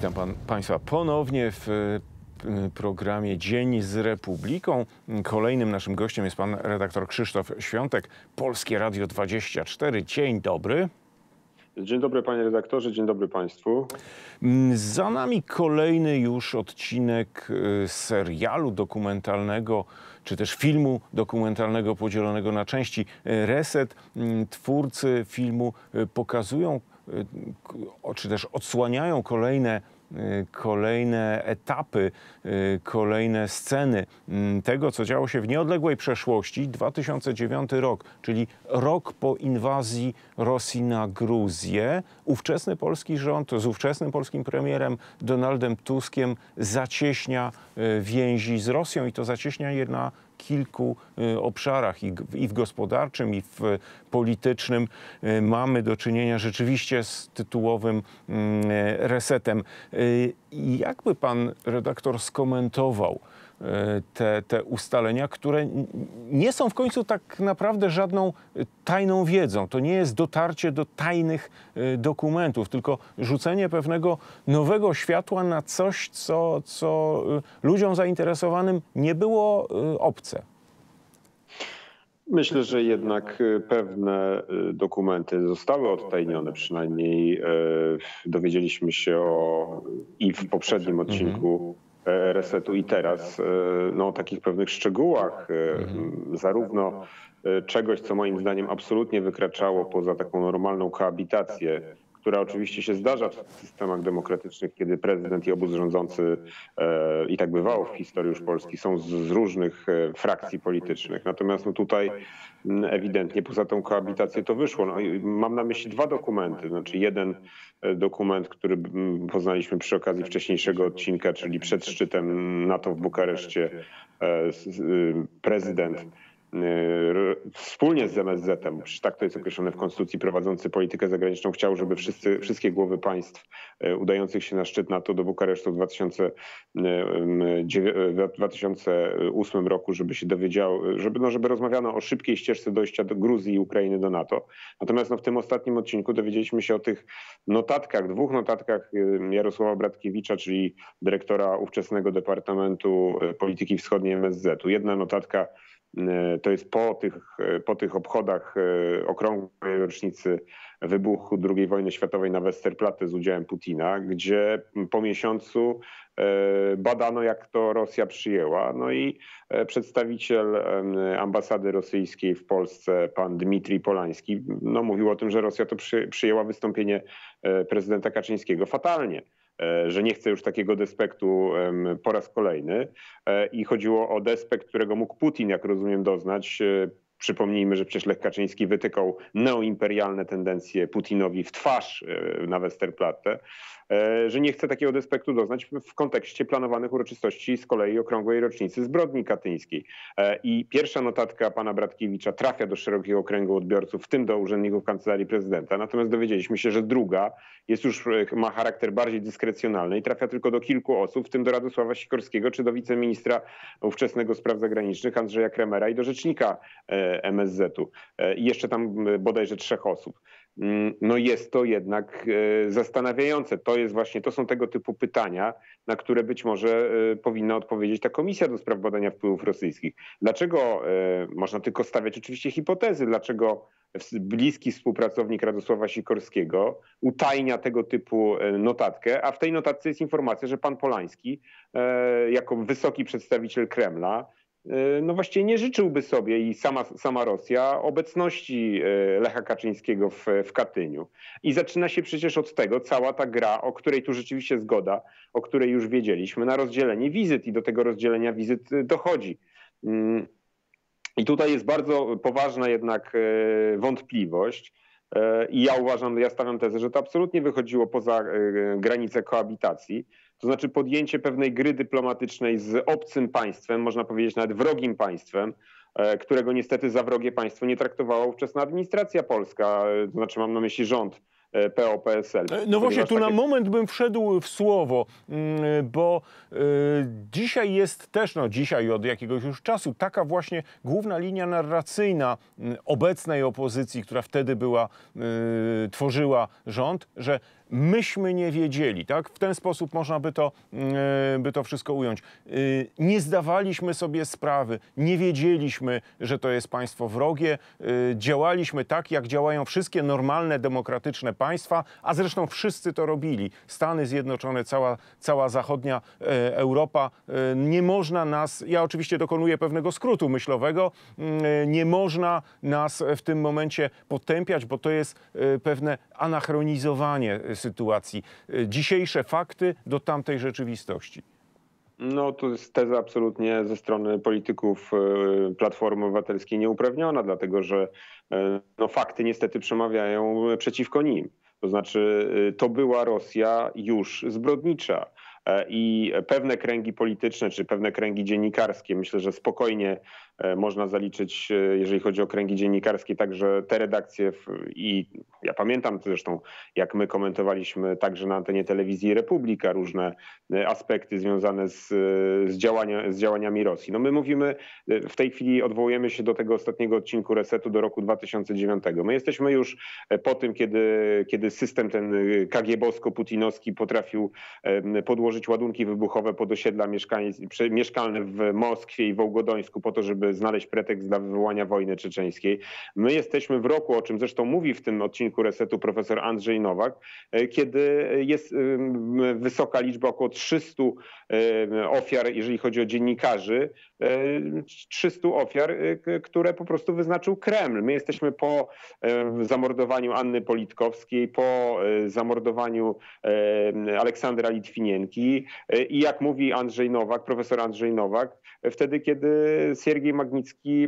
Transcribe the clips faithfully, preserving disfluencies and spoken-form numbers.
Witam pan, Państwa ponownie w programie Dzień z Republiką. Kolejnym naszym gościem jest pan redaktor Krzysztof Świątek, Polskie Radio dwadzieścia cztery. Dzień dobry. Dzień dobry panie redaktorze, dzień dobry państwu. Za nami kolejny już odcinek serialu dokumentalnego, czy też filmu dokumentalnego podzielonego na części Reset. Twórcy filmu pokazują, czy też odsłaniają kolejne kolejne etapy, kolejne sceny tego, co działo się w nieodległej przeszłości. dwa tysiące dziewiąty rok, czyli rok po inwazji Rosji na Gruzję. Ówczesny polski rząd z ówczesnym polskim premierem Donaldem Tuskiem zacieśnia więzi z Rosją i to zacieśnia je na kilku obszarach, i w gospodarczym, i w politycznym. Mamy do czynienia rzeczywiście z tytułowym resetem. Jakby pan redaktor skomentował te, te ustalenia, które nie są w końcu tak naprawdę żadną tajną wiedzą. To nie jest dotarcie do tajnych dokumentów, tylko rzucenie pewnego nowego światła na coś, co, co ludziom zainteresowanym nie było obce. Myślę, że jednak pewne dokumenty zostały odtajnione, przynajmniej dowiedzieliśmy się o i w poprzednim odcinku Resetu i teraz no, o takich pewnych szczegółach, mhm. zarówno czegoś, co moim zdaniem absolutnie wykraczało poza taką normalną koabitację, która oczywiście się zdarza w systemach demokratycznych, kiedy prezydent i obóz rządzący, e, i tak bywało w historii już Polski, są z, z różnych e, frakcji politycznych. Natomiast no, tutaj m, ewidentnie poza tą koabitację to wyszło. No, mam na myśli dwa dokumenty. Znaczy jeden e, dokument, który m, poznaliśmy przy okazji wcześniejszego odcinka, czyli przed szczytem NATO w Bukareszcie, e, s, e, prezydent wspólnie z M S Z-em, przecież tak to jest określone w Konstytucji, prowadzący politykę zagraniczną, chciał, żeby wszyscy, wszystkie głowy państw udających się na szczyt NATO do Bukaresztu w dwa tysiące ósmym roku, żeby się dowiedziało, żeby, no, żeby rozmawiano o szybkiej ścieżce dojścia do Gruzji i Ukrainy do NATO. Natomiast no, w tym ostatnim odcinku dowiedzieliśmy się o tych notatkach, dwóch notatkach Jarosława Bratkiewicza, czyli dyrektora ówczesnego Departamentu Polityki Wschodniej M S Z-u. Jedna notatka to jest po tych, po tych obchodach okrągłej rocznicy wybuchu drugiej wojny światowej na Westerplatte z udziałem Putina, gdzie po miesiącu badano, jak to Rosja przyjęła. No i przedstawiciel ambasady rosyjskiej w Polsce, pan Dmitrij Polański, no mówił o tym, że Rosja to przy, przyjęła wystąpienie prezydenta Kaczyńskiego fatalnie, że nie chce już takiego despektu po raz kolejny i chodziło o despekt, którego mógł Putin, jak rozumiem, doznać. Przypomnijmy, że przecież Lech Kaczyński wytykał neoimperialne tendencje Putinowi w twarz na Westerplatte, że nie chce takiego despektu doznać w kontekście planowanych uroczystości z kolei okrągłej rocznicy zbrodni katyńskiej. I pierwsza notatka pana Bratkiewicza trafia do szerokiego kręgu odbiorców, w tym do urzędników Kancelarii Prezydenta. Natomiast dowiedzieliśmy się, że druga jest już, ma charakter bardziej dyskrecjonalny i trafia tylko do kilku osób, w tym do Radosława Sikorskiego czy do wiceministra ówczesnego spraw zagranicznych Andrzeja Kremera i do rzecznika M S Z-u. I jeszcze tam bodajże trzech osób. No jest to jednak zastanawiające. To jest właśnie, to są tego typu pytania, na które być może powinna odpowiedzieć ta Komisja do Spraw Badania Wpływów Rosyjskich. Dlaczego, można tylko stawiać oczywiście hipotezy, dlaczego bliski współpracownik Radosława Sikorskiego utajnia tego typu notatkę, a w tej notatce jest informacja, że pan Polański jako wysoki przedstawiciel Kremla no właściwie nie życzyłby sobie i sama, sama Rosja obecności Lecha Kaczyńskiego w, w Katyniu. I zaczyna się przecież od tego cała ta gra, o której tu rzeczywiście zgoda, o której już wiedzieliśmy, na rozdzielenie wizyt i do tego rozdzielenia wizyt dochodzi. I tutaj jest bardzo poważna jednak wątpliwość. I ja uważam, ja stawiam tezę, że to absolutnie wychodziło poza granice koabitacji. To znaczy podjęcie pewnej gry dyplomatycznej z obcym państwem, można powiedzieć nawet wrogim państwem, którego niestety za wrogie państwo nie traktowała ówczesna administracja polska, to znaczy mam na myśli rząd P O P S L. No właśnie, tu takie... na moment bym wszedł w słowo, bo y, dzisiaj jest też, no dzisiaj od jakiegoś już czasu, taka właśnie główna linia narracyjna obecnej opozycji, która wtedy była, y, tworzyła rząd, że myśmy nie wiedzieli, tak? W ten sposób można by to, by to wszystko ująć. Nie zdawaliśmy sobie sprawy, nie wiedzieliśmy, że to jest państwo wrogie. Działaliśmy tak, jak działają wszystkie normalne, demokratyczne państwa, a zresztą wszyscy to robili. Stany Zjednoczone, cała, cała zachodnia Europa. Nie można nas, ja oczywiście dokonuję pewnego skrótu myślowego, nie można nas w tym momencie potępiać, bo to jest pewne anachronizowanie sytuacji. Dzisiejsze fakty do tamtej rzeczywistości. No to jest teza absolutnie ze strony polityków Platformy Obywatelskiej nieuprawniona, dlatego że no, fakty niestety przemawiają przeciwko nim. To znaczy to była Rosja już zbrodnicza. I pewne kręgi polityczne, czy pewne kręgi dziennikarskie, myślę, że spokojnie można zaliczyć, jeżeli chodzi o kręgi dziennikarskie, także te redakcje w, i ja pamiętam zresztą, jak my komentowaliśmy także na antenie telewizji Republika różne aspekty związane z, z, działania, z działaniami Rosji. No my mówimy, w tej chwili odwołujemy się do tego ostatniego odcinku Resetu do roku dwa tysiące dziewiątego. My jesteśmy już po tym, kiedy, kiedy system ten kagiebowsko-putinowski potrafił podłożyć ładunki wybuchowe pod osiedla mieszkalne w Moskwie i Wołgodońsku po to, żeby znaleźć pretekst dla wywołania wojny czeczeńskiej. My jesteśmy w roku, o czym zresztą mówi w tym odcinku Resetu profesor Andrzej Nowak, kiedy jest wysoka liczba, około trzystu ofiar, jeżeli chodzi o dziennikarzy, trzystu ofiar, które po prostu wyznaczył Kreml. My jesteśmy po zamordowaniu Anny Politkowskiej, po zamordowaniu Aleksandra Litwinienki i jak mówi Andrzej Nowak, profesor Andrzej Nowak, wtedy kiedy Siergiej Magnicki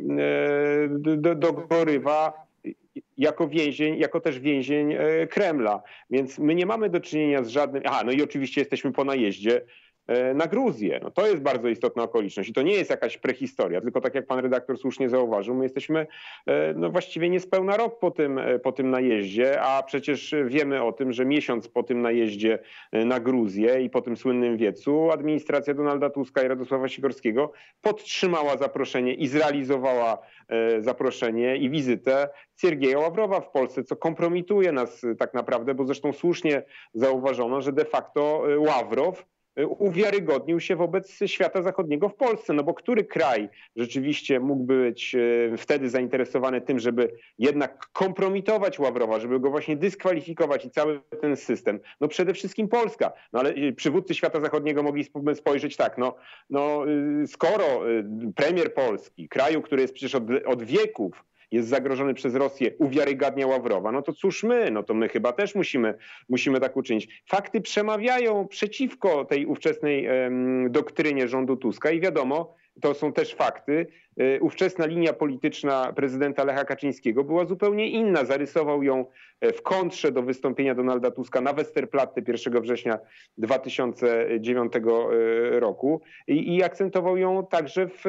dogorywa jako więzień, jako też więzień Kremla. Więc my nie mamy do czynienia z żadnym... Aha, no i oczywiście jesteśmy po najeździe na Gruzję. No to jest bardzo istotna okoliczność i to nie jest jakaś prehistoria, tylko tak jak pan redaktor słusznie zauważył, my jesteśmy no właściwie niespełna rok po tym, po tym najeździe, a przecież wiemy o tym, że miesiąc po tym najeździe na Gruzję i po tym słynnym wiecu administracja Donalda Tuska i Radosława Sikorskiego podtrzymała zaproszenie i zrealizowała zaproszenie i wizytę Siergieja Ławrowa w Polsce, co kompromituje nas tak naprawdę, bo zresztą słusznie zauważono, że de facto Ławrow uwiarygodnił się wobec świata zachodniego w Polsce. No bo który kraj rzeczywiście mógł być wtedy zainteresowany tym, żeby jednak kompromitować Ławrowa, żeby go właśnie dyskwalifikować i cały ten system? No przede wszystkim Polska. No ale przywódcy świata zachodniego mogli spojrzeć tak, no, no skoro premier Polski, kraju, który jest przecież od, od wieków jest zagrożony przez Rosję, uwiarygadnia Ławrowa, no to cóż my, no to my chyba też musimy, musimy tak uczynić. Fakty przemawiają przeciwko tej ówczesnej um, doktrynie rządu Tuska i wiadomo, to są też fakty, ówczesna linia polityczna prezydenta Lecha Kaczyńskiego była zupełnie inna. Zarysował ją w kontrze do wystąpienia Donalda Tuska na Westerplatte pierwszego września dwa tysiące dziewiątego roku i, i akcentował ją także w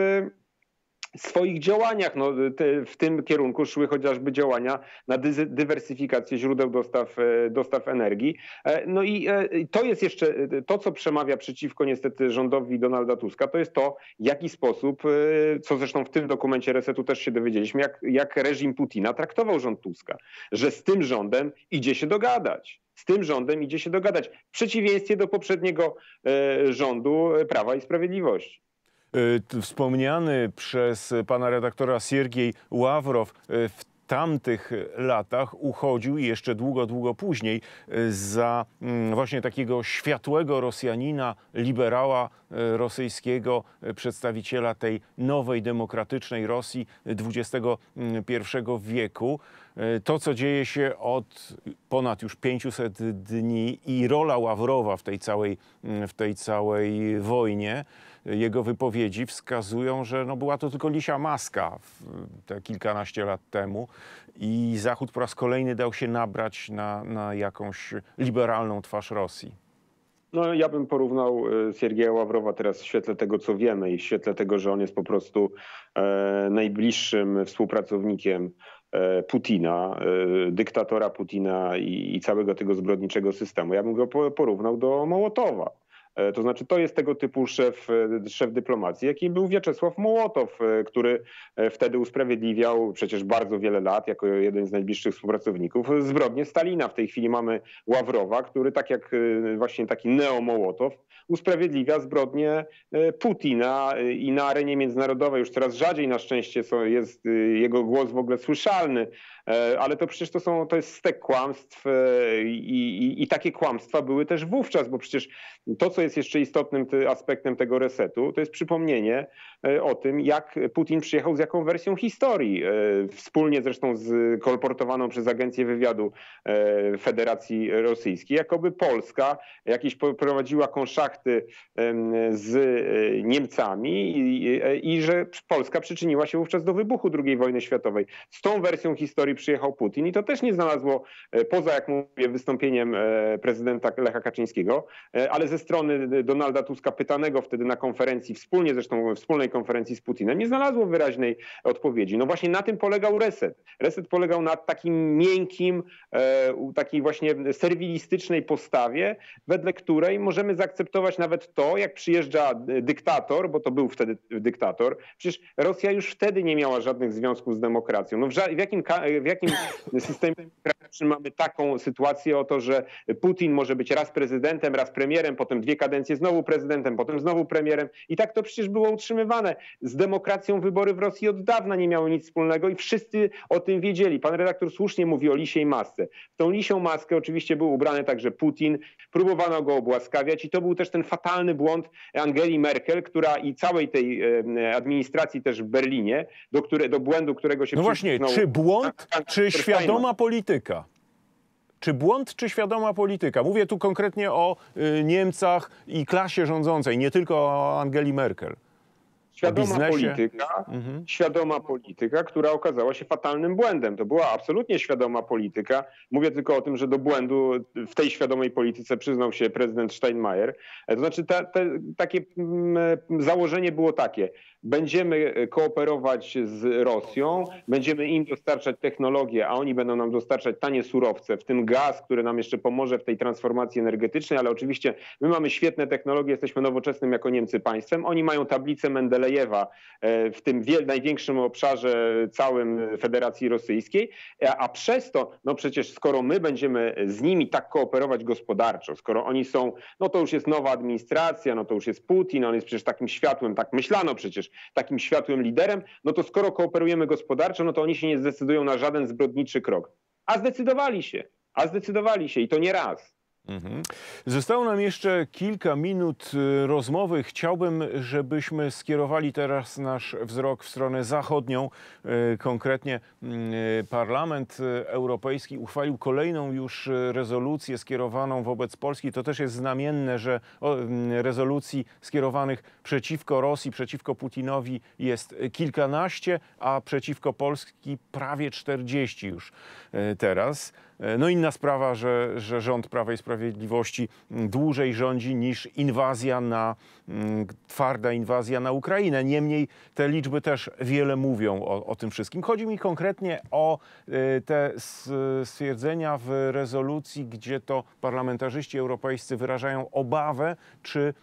swoich działaniach. No, te, w tym kierunku szły chociażby działania na dy, dywersyfikację źródeł dostaw, dostaw energii. No i to jest jeszcze to, co przemawia przeciwko niestety rządowi Donalda Tuska, to jest to, w jaki sposób, co zresztą w tym dokumencie Resetu też się dowiedzieliśmy, jak, jak reżim Putina traktował rząd Tuska, że z tym rządem idzie się dogadać. Z tym rządem idzie się dogadać, w przeciwieństwie do poprzedniego rządu Prawa i Sprawiedliwości. Wspomniany przez pana redaktora Siergiej Ławrow w tamtych latach uchodził i jeszcze długo, długo później za właśnie takiego światłego Rosjanina, liberała rosyjskiego, przedstawiciela tej nowej, demokratycznej Rosji dwudziestego pierwszego wieku. To, co dzieje się od ponad już pięciuset dni i rola Ławrowa w tej całej, w tej całej wojnie, jego wypowiedzi wskazują, że no była to tylko lisia maska te kilkanaście lat temu i Zachód po raz kolejny dał się nabrać na, na jakąś liberalną twarz Rosji. No, ja bym porównał Siergieja Ławrowa teraz w świetle tego, co wiemy i w świetle tego, że on jest po prostu e, najbliższym współpracownikiem Putina, dyktatora Putina i, i całego tego zbrodniczego systemu. Ja bym go porównał do Mołotowa. To znaczy to jest tego typu szef, szef dyplomacji, jakim był Wiaczesław Mołotow, który wtedy usprawiedliwiał przecież bardzo wiele lat jako jeden z najbliższych współpracowników zbrodnię Stalina. W tej chwili mamy Ławrowa, który tak jak właśnie taki neo-Mołotow usprawiedliwia zbrodnię Putina i na arenie międzynarodowej już coraz rzadziej na szczęście jest jego głos w ogóle słyszalny, ale to przecież to, są, to jest stek kłamstw i, i, i takie kłamstwa były też wówczas, bo przecież to, co jest jeszcze istotnym aspektem tego resetu, to jest przypomnienie o tym, jak Putin przyjechał z jaką wersją historii, wspólnie zresztą z kolportowaną przez Agencję Wywiadu Federacji Rosyjskiej, jakoby Polska jakieś prowadziła konszachty z Niemcami i, i że Polska przyczyniła się wówczas do wybuchu drugiej wojny światowej. Z tą wersją historii przyjechał Putin i to też nie znalazło, poza, jak mówię, wystąpieniem prezydenta Lecha Kaczyńskiego, ale ze strony Donalda Tuska, pytanego wtedy na konferencji, wspólnie zresztą wspólnej konferencji z Putinem, nie znalazło wyraźnej odpowiedzi. No właśnie na tym polegał reset. Reset polegał na takim miękkim, takiej właśnie serwilistycznej postawie, wedle której możemy zaakceptować nawet to, jak przyjeżdża dyktator, bo to był wtedy dyktator. Przecież Rosja już wtedy nie miała żadnych związków z demokracją. No w, w, jakim, w jakim systemie demokratycznym mamy taką sytuację o to, że Putin może być raz prezydentem, raz premierem, potem dwie kadencje znowu prezydentem, potem znowu premierem i tak to przecież było utrzymywane. Z demokracją wybory w Rosji od dawna nie miały nic wspólnego i wszyscy o tym wiedzieli. Pan redaktor słusznie mówi o lisiej masce. W tą lisią maskę oczywiście był ubrany także Putin, próbowano go obłaskawiać i to był też ten fatalny błąd Angeli Merkel, która i całej tej administracji też w Berlinie, do, które, do błędu, którego się No właśnie, czy błąd, czy świadoma polityka? Czy błąd, czy świadoma polityka? Mówię tu konkretnie o y, Niemcach i klasie rządzącej, nie tylko o Angeli Merkel. Świadoma polityka, mhm. świadoma polityka, która okazała się fatalnym błędem. To była absolutnie świadoma polityka. Mówię tylko o tym, że do błędu w tej świadomej polityce przyznał się prezydent Steinmeier. To znaczy ta, te, takie mm, założenie było takie. Będziemy kooperować z Rosją, będziemy im dostarczać technologię, a oni będą nam dostarczać tanie surowce, w tym gaz, który nam jeszcze pomoże w tej transformacji energetycznej, ale oczywiście my mamy świetne technologie, jesteśmy nowoczesnym jako Niemcy państwem. Oni mają tablicę Mendelejewa w tym największym obszarze całym Federacji Rosyjskiej, a przez to, no przecież skoro my będziemy z nimi tak kooperować gospodarczo, skoro oni są, no to już jest nowa administracja, no to już jest Putin, on jest przecież takim światłym, tak myślano przecież, takim światłym liderem, no to skoro kooperujemy gospodarczo, no to oni się nie zdecydują na żaden zbrodniczy krok. A zdecydowali się, a zdecydowali się i to nie raz. Mhm. Zostało nam jeszcze kilka minut rozmowy. Chciałbym, żebyśmy skierowali teraz nasz wzrok w stronę zachodnią. Konkretnie Parlament Europejski uchwalił kolejną już rezolucję skierowaną wobec Polski. To też jest znamienne, że rezolucji skierowanych przeciwko Rosji, przeciwko Putinowi jest kilkanaście, a przeciwko Polski prawie czterdzieści już teraz. No inna sprawa, że, że rząd Prawa i Sprawiedliwości dłużej rządzi niż inwazja na, twarda inwazja na Ukrainę. Niemniej te liczby też wiele mówią o, o tym wszystkim. Chodzi mi konkretnie o te stwierdzenia w rezolucji, gdzie to parlamentarzyści europejscy wyrażają obawę, czy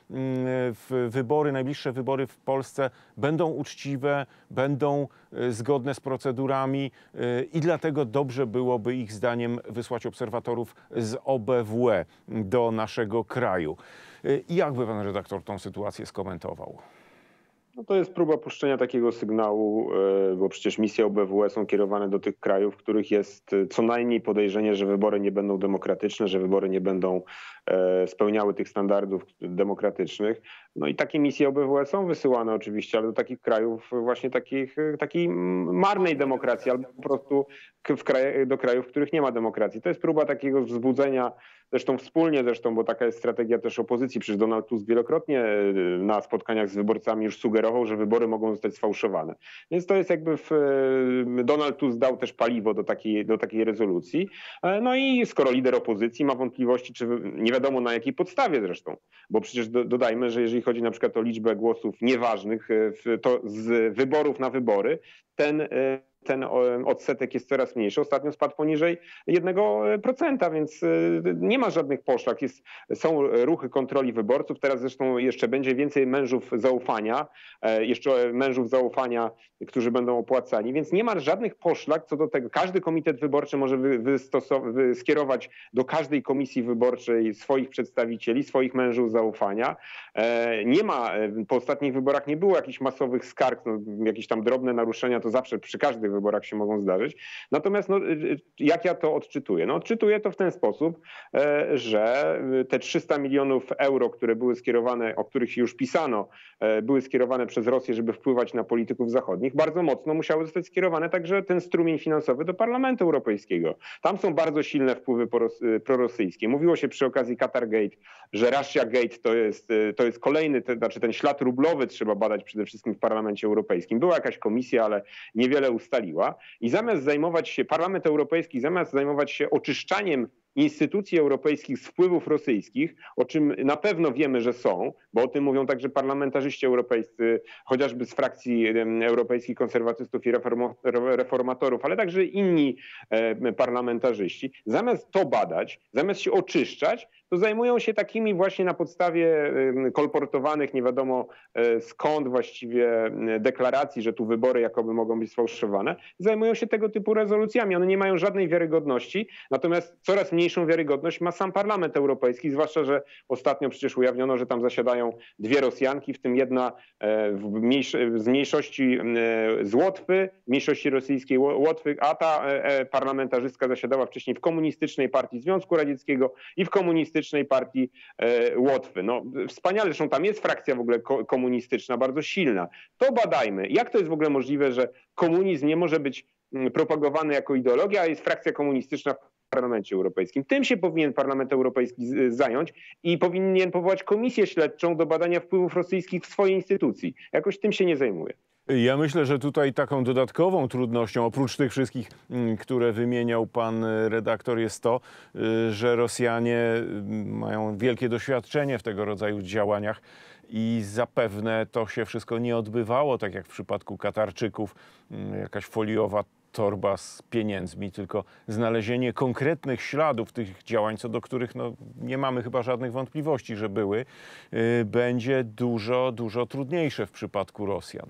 w wybory, najbliższe wybory w Polsce będą uczciwe, będą zgodne z procedurami i dlatego dobrze byłoby ich zdaniem wysłać obserwatorów z O B W E do naszego kraju. I jak by pan redaktor tą sytuację skomentował? No to jest próba puszczenia takiego sygnału, bo przecież misje O B W E są kierowane do tych krajów, w których jest co najmniej podejrzenie, że wybory nie będą demokratyczne, że wybory nie będą spełniały tych standardów demokratycznych. No i takie misje O B W E są wysyłane oczywiście, ale do takich krajów właśnie takich, takiej marnej demokracji albo po prostu w kraje, do krajów, w których nie ma demokracji. To jest próba takiego wzbudzenia, zresztą wspólnie zresztą, bo taka jest strategia też opozycji. Przecież Donald Tusk wielokrotnie na spotkaniach z wyborcami już sugerował, że wybory mogą zostać sfałszowane. Więc to jest jakby w, Donald Tusk dał też paliwo do takiej, do takiej rezolucji. No i skoro lider opozycji ma wątpliwości, czy nie wiadomo na jakiej podstawie zresztą, bo przecież do, dodajmy, że jeżeli chodzi na przykład o liczbę głosów nieważnych, to z wyborów na wybory ten ten odsetek jest coraz mniejszy. Ostatnio spadł poniżej jednego procenta, więc nie ma żadnych poszlak. Jest, są ruchy kontroli wyborców. Teraz zresztą jeszcze będzie więcej mężów zaufania, jeszcze mężów zaufania, którzy będą opłacani, więc nie ma żadnych poszlak co do tego. Każdy komitet wyborczy może wy, wy, skierować do każdej komisji wyborczej swoich przedstawicieli, swoich mężów zaufania. Nie ma, po ostatnich wyborach nie było jakichś masowych skarg, no, jakieś tam drobne naruszenia, to zawsze przy każdych wyborach się mogą zdarzyć. Natomiast no, jak ja to odczytuję? No, odczytuję to w ten sposób, że te trzysta milionów euro, które były skierowane, o których się już pisano, były skierowane przez Rosję, żeby wpływać na polityków zachodnich, bardzo mocno musiały zostać skierowane także ten strumień finansowy do Parlamentu Europejskiego. Tam są bardzo silne wpływy prorosyjskie. Mówiło się przy okazji Qatargate, że Russiagate to jest, to jest kolejny, to znaczy ten ślad rublowy trzeba badać przede wszystkim w Parlamencie Europejskim. Była jakaś komisja, ale niewiele ustaliła. I zamiast zajmować się, Parlament Europejski zamiast zajmować się oczyszczaniem instytucji europejskich z wpływów rosyjskich, o czym na pewno wiemy, że są, bo o tym mówią także parlamentarzyści europejscy, chociażby z frakcji europejskich konserwatystów i reformatorów, ale także inni parlamentarzyści. Zamiast to badać, zamiast się oczyszczać, to zajmują się takimi właśnie na podstawie kolportowanych, nie wiadomo skąd właściwie deklaracji, że tu wybory jakoby mogą być sfałszowane, zajmują się tego typu rezolucjami. One nie mają żadnej wiarygodności, natomiast coraz mniejszą wiarygodność ma sam Parlament Europejski, zwłaszcza, że ostatnio przecież ujawniono, że tam zasiadają dwie Rosjanki, w tym jedna w mniejszy, z mniejszości z Łotwy, mniejszości rosyjskiej Łotwy, a ta parlamentarzystka zasiadała wcześniej w Komunistycznej Partii Związku Radzieckiego i w Komunistycznej Partii Łotwy. No wspaniale, zresztą tam jest frakcja w ogóle komunistyczna, bardzo silna. To badajmy. Jak to jest w ogóle możliwe, że komunizm nie może być propagowany jako ideologia, a jest frakcja komunistyczna w Parlamencie Europejskim? Tym się powinien Parlament Europejski zająć i powinien powołać komisję śledczą do badania wpływów rosyjskich w swojej instytucji. Jakoś tym się nie zajmuje. Ja myślę, że tutaj taką dodatkową trudnością, oprócz tych wszystkich, które wymieniał pan redaktor, jest to, że Rosjanie mają wielkie doświadczenie w tego rodzaju działaniach i zapewne to się wszystko nie odbywało, tak jak w przypadku Katarczyków, jakaś foliowa torba z pieniędzmi, tylko znalezienie konkretnych śladów tych działań, co do których no, nie mamy chyba żadnych wątpliwości, że były, będzie dużo, dużo trudniejsze w przypadku Rosjan.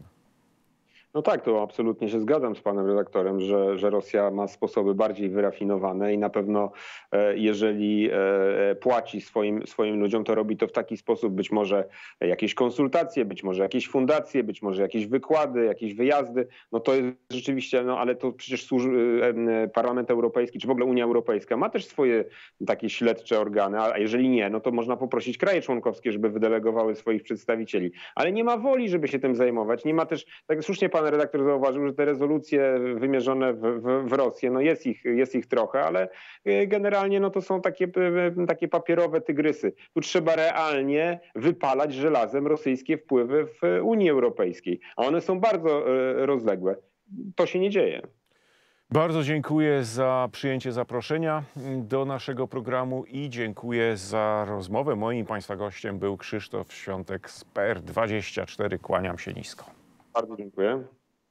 No tak, to absolutnie się zgadzam z panem redaktorem, że, że Rosja ma sposoby bardziej wyrafinowane i na pewno jeżeli płaci swoim, swoim ludziom, to robi to w taki sposób, być może jakieś konsultacje, być może jakieś fundacje, być może jakieś wykłady, jakieś wyjazdy. No to jest rzeczywiście, no ale to przecież służy, Parlament Europejski, czy w ogóle Unia Europejska ma też swoje takie śledcze organy, a jeżeli nie, no to można poprosić kraje członkowskie, żeby wydelegowały swoich przedstawicieli. Ale nie ma woli, żeby się tym zajmować. Nie ma też, tak słusznie pan Pan redaktor zauważył, że te rezolucje wymierzone w, w, w Rosję, no jest ich, jest ich trochę, ale generalnie no to są takie, takie papierowe tygrysy. Tu trzeba realnie wypalać żelazem rosyjskie wpływy w Unii Europejskiej, a one są bardzo rozległe. To się nie dzieje. Bardzo dziękuję za przyjęcie zaproszenia do naszego programu i dziękuję za rozmowę. Moim Państwa gościem był Krzysztof Świątek z P R dwadzieścia cztery. Kłaniam się nisko. Bardzo dziękuję.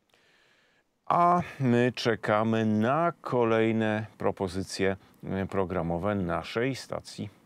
A my czekamy na kolejne propozycje programowe naszej stacji.